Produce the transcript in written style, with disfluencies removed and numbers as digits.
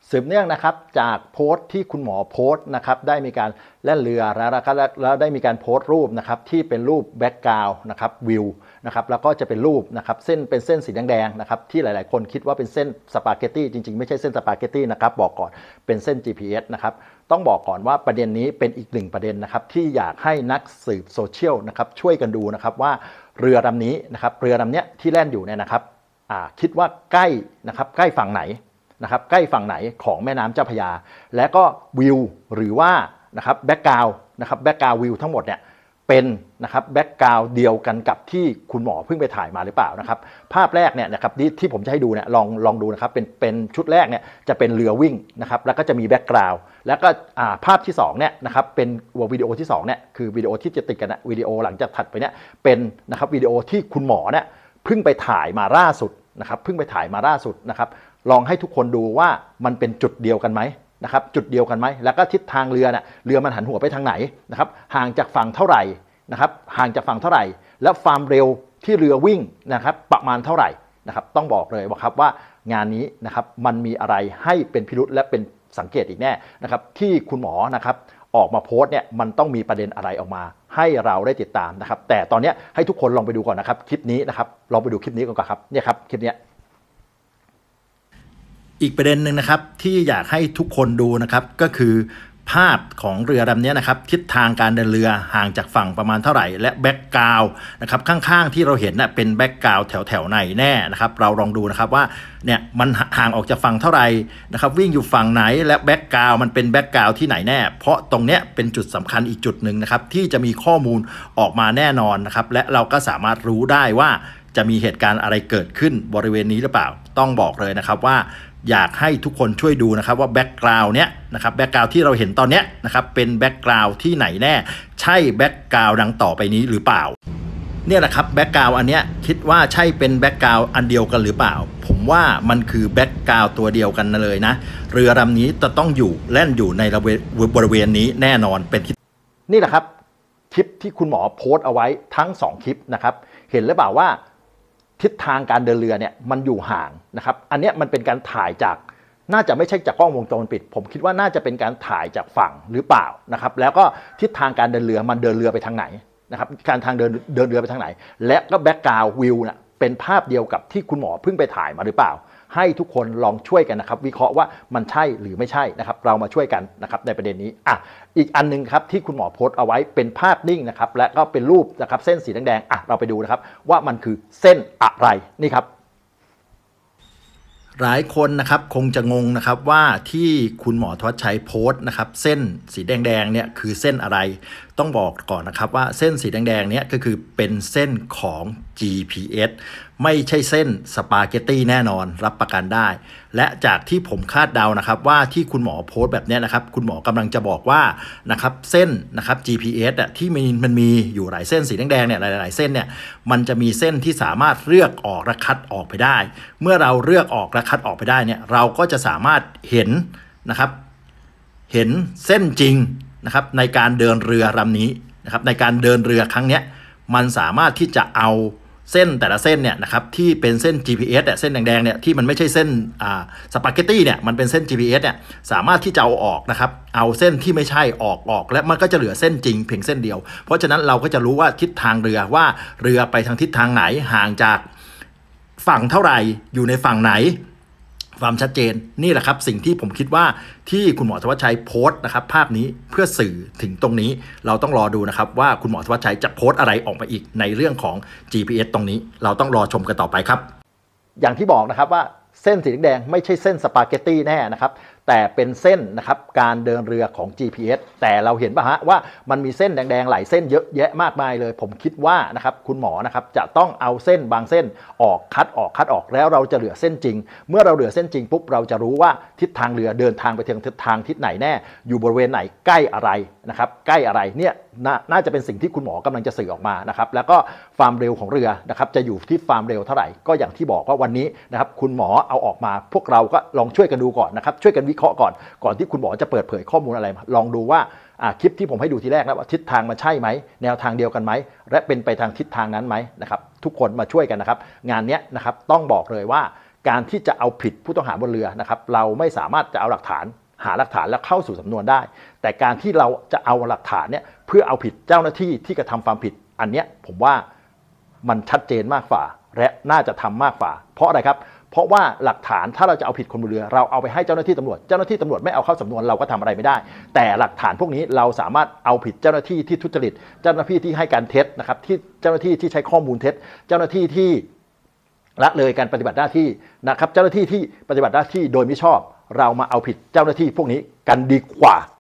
สืบเนื่องนะครับจากโพสต์ที่คุณหมอโพสต์นะครับได้มีการแล่นเรือแล้วได้มีการโพสต์รูปนะครับที่เป็นรูปแบ็กกราวด์นะครับวิวนะครับแล้วก็จะเป็นรูปนะครับเป็นเส้นสีแดงๆนะครับที่หลายๆคนคิดว่าเป็นเส้นสปาเกตตี้จริงๆไม่ใช่เส้นสปาเกตตี้นะครับบอกก่อนเป็นเส้น GPS นะครับต้องบอกก่อนว่าประเด็นนี้เป็นอีกหนึ่งประเด็นนะครับที่อยากให้นักสืบโซเชียลนะครับช่วยกันดูนะครับว่าเรือลำนี้นะครับเรือลำนี้ที่แล่นอยู่เนี่ยนะครับคิดว่าใกล้นะครับใกล้ฝั่งไหนนะครับใกล้ฝั่งไหนของแม่น้ำเจ้าพระยาและก็วิวหรือว่านะครับแบ็กกราวด์นะครับแบ็กกราวด์วิวทั้งหมดเนี่ยเป็นนะครับแบ็กกราวด์เดียวกันกับที่คุณหมอเพิ่งไปถ่ายมาหรือเปล่านะครับภาพแรกเนี่ยนะครับที่ผมจะให้ดูเนี่ยลองดูนะครับเป็นชุดแรกเนี่ยจะเป็นเรือวิ่งนะครับแล้วก็จะมีแบ็กกราวด์แล้วก็ภาพที่2เนี่ยนะครับเป็นวิดีโอที่2เนี่ยคือวิดีโอที่จะติดกันนะวิดีโอหลังจากถัดไปเนี่ยเป็นนะครับวิดีโอที่คุณหมอเนี่ยเพิ่งไปถ่ายมาล่าสุดนะครับเพิ่งไปถ่ายมาล่าสุดนะครับลองให้ทุกคนดูว่ามันเป็นจุดเดียวกันไหมนะครับจุดเดียวกันไหมแล้วก็ทิศทางเรือเนี่ยเรือมันหันหัวไปทางไหนนะครับห่างจากฝั่งเท่าไหร่นะครับห่างจากฝั่งเท่าไหร่แล้วความเร็วที่เรือวิ่งนะครับประมาณเท่าไหร่นะครับต้องบอกเลยว่าครับว่างานนี้นะครับมันมีอะไรให้เป็นพิรุธและเป็นสังเกตอีกแน่นะครับที่คุณหมอนะครับออกมาโพสต์เนี่ยมันต้องมีประเด็นอะไรออกมาให้เราได้ติดตามนะครับแต่ตอนนี้ให้ทุกคนลองไปดูก่อนนะครับคลิปนี้นะครับลองไปดูคลิปนี้ก่อนครับเนี่ยครับคลิปนี้อีกประเด็นหนึ่งนะครับที่อยากให้ทุกคนดูนะครับก็คือภาพของเรือลำนี้นะครับทิศทางการเดินเรือห่างจากฝั่งประมาณเท่าไหร่และแบ็กกราวด์นะครับข้างๆที่เราเห็นเป็นแบ็กกราวด์แถวไหนแน่นะครับเราลองดูนะครับว่าเนี่ยมันห่างออกจากฝั่งเท่าไหร่นะครับวิ่งอยู่ฝั่งไหนและแบ็กกราวด์มันเป็นแบ็กกราวด์ที่ไหนแน่เพราะตรงเนี้ยเป็นจุดสำคัญอีกจุดหนึ่งนะครับที่จะมีข้อมูลออกมาแน่นอนนะครับและเราก็สามารถรู้ได้ว่าจะมีเหตุการณ์อะไรเกิดขึ้นบริเวณนี้หรือเปล่าต้องบอกเลยนะครับว่าอยากให้ทุกคนช่วยดูนะครับว่าแบ็กกราวด์เนี้ยนะครับแบ็กกราวด์ที่เราเห็นตอนเนี้ยนะครับเป็นแบ็กกราวด์ที่ไหนแน่ใช่แบ็กกราวด์ดังต่อไปนี้หรือเปล่าเนี่ยแหละครับแบ็กกราวด์อันเนี้ยคิดว่าใช่เป็นแบ็กกราวด์อันเดียวกันหรือเปล่าผมว่ามันคือแบ็กกราวด์ตัวเดียวกันเลยนะเรือลำนี้จะต้องแล่นอยู่ในบริเวณนี้แน่นอนเป็นนี่แหละครับคลิปที่คุณหมอโพสต์เอาไว้ทั้ง2คลิปนะครับเห็นหรือเปล่าว่าทิศทางการเดินเรือเนี่ยมันอยู่ห่างนะครับอันนี้มันเป็นการถ่ายจากน่าจะไม่ใช่จากกล้องวงจรปิดผมคิดว่าน่าจะเป็นการถ่ายจากฝั่งหรือเปล่านะครับแล้วก็ทิศทางการเดินเรือมันเดินเรือไปทางไหนนะครับการทางเดินเรือไปทางไหนและก็แบ็กกราวด์วิวน่ะเป็นภาพเดียวกับที่คุณหมอเพิ่งไปถ่ายมาหรือเปล่าให้ทุกคนลองช่วยกันนะครับวิเคราะห์ว่ามันใช่หรือไม่ใช่นะครับเรามาช่วยกันนะครับในประเด็นนี้อีกอันนึงครับที่คุณหมอโพสต์เอาไว้เป็นภาพนิ่งนะครับและก็เป็นรูปนะครับเส้นสีแดงๆเราไปดูนะครับว่ามันคือเส้นอะไรนี่ครับหลายคนนะครับคงจะงงนะครับว่าที่คุณหมอธวัชชัยโพสต์นะครับเส้นสีแดงๆเนี่ยคือเส้นอะไรต้องบอกก่อนนะครับว่าเส้นสีแดงๆเนี่ยก็คือเป็นเส้นของ GPS ไม่ใช่เส้นสปาเกตตี้แน่นอนรับประกันได้และจากที่ผมคาดเดานะครับว่าที่คุณหมอโพสต์แบบนี้นะครับคุณหมอกำลังจะบอกว่านะครับเส้นนะครับ GPS ที่มันมีอยู่หลายเส้นสีแดงๆเนี่ยหลายๆเส้นเนี่ยมันจะมีเส้นที่สามารถเลือกออกและคัดออกไปได้เมื่อเราเลือกออกและคัดออกไปได้เนี่ยเราก็จะสามารถเห็นนะครับเห็นเส้นจริงนะครับในการเดินเรือลำนี้นะครับในการเดินเรือครั้งนี้มันสามารถที่จะเอาเส้นแต่ละเส้นเนี่ยนะครับที่เป็นเส้น GPS เส้นแดงๆเนี่ยที่มันไม่ใช่เส้นสปาเกตตี้เนี่ยมันเป็นเส้น GPS เนี่ยสามารถที่จะเอาออกนะครับเอาเส้นที่ไม่ใช่ออกและมันก็จะเหลือเส้นจริงเพียงเส้นเดียวเพราะฉะนั้นเราก็จะรู้ว่าทิศทางเรือว่าเรือไปทางทิศทางไหนห่างจากฝั่งเท่าไหร่อยู่ในฝั่งไหนความชัดเจนนี่แหละครับสิ่งที่ผมคิดว่าที่คุณหมอธวัชชัยโพสต์นะครับภาพนี้เพื่อสื่อถึงตรงนี้เราต้องรอดูนะครับว่าคุณหมอธวัชชัยจะโพสต์อะไรออกมาอีกในเรื่องของ GPS ตรงนี้เราต้องรอชมกันต่อไปครับอย่างที่บอกนะครับว่าเส้นสีแดงไม่ใช่เส้นสปาเกตตี้แน่นะครับแต่เป็นเส้นนะครับการเดินเรือของ GPS แต่เราเห็นป่ะฮะว่ามันมีเส้นแดงๆหลายเส้นเยอะแยะมากมายเลยผมคิดว่านะครับคุณหมอนะครับจะต้องเอาเส้นบางเส้นออกคัดออกแล้วเราจะเหลือเส้นจริงเมื่อเราเหลือเส้นจริงปุ๊บเราจะรู้ว่าทิศทางเรือเดินทางไปทางทิศไหนแน่อยู่บริเวณไหนใกล้อะไรนะครับใกล้อะไรเนี่ยน่าจะเป็นสิ่งที่คุณหมอกำลังจะสื่อออกมานะครับแล้วก็ความเร็วของเรือนะครับจะอยู่ที่ความเร็วเท่าไหร่ก็อย่างที่บอกว่าวันนี้นะครับคุณหมอเอาออกมาพวกเราก็ลองช่วยกันดูก่อนนะครับช่วยกันวิเคราะห์ก่อนที่คุณหมอจะเปิดเผยข้อมูลอะไรลองดูว่าคลิปที่ผมให้ดูทีแรกแล้วว่าทิศทางมันใช่ไหมแนวทางเดียวกันไหมและเป็นไปทางทิศทางนั้นไหมนะครับทุกคนมาช่วยกันนะครับงานนี้นะครับต้องบอกเลยว่าการที่จะเอาผิดผู้ต้องหาบนเรือนะครับเราไม่สามารถจะเอาหลักฐานหาหลักฐานแล้วเข้าสู่สำนวนได้แต่การที่เราจะเอาหลักฐานเนี่ยเพื่อเอาผิดเจ้าหน้าที่ที่กระทำความผิดอันเนี้ยผมว่ามันชัดเจนมากกว่าและน่าจะทำมากกว่าเพราะอะไรครับเพราะว่าหลักฐานถ้าเราจะเอาผิดคนบนเรือเราเอาไปให้เจ้าหน้าที่ตำรวจเจ้าหน้าที่ตำรวจไม่เอาเข้าสำนวนเราก็ทำอะไรไม่ได้แต่หลักฐานพวกนี้เราสามารถเอาผิดเจ้าหน้าที่ที่ทุจริตเจ้าหน้าที่ที่ให้การเท็จนะครับที่เจ้าหน้าที่ที่ใช้ข้อมูลเท็จเจ้าหน้าที่ที่ละเลยการปฏิบัติหน้าที่นะครับเจ้าหน้าที่ที่ปฏิบัติหน้าที่โดยมิชอบเรามาเอาผิดเจ้าหน้าที่พวกนี้กันดีกว่า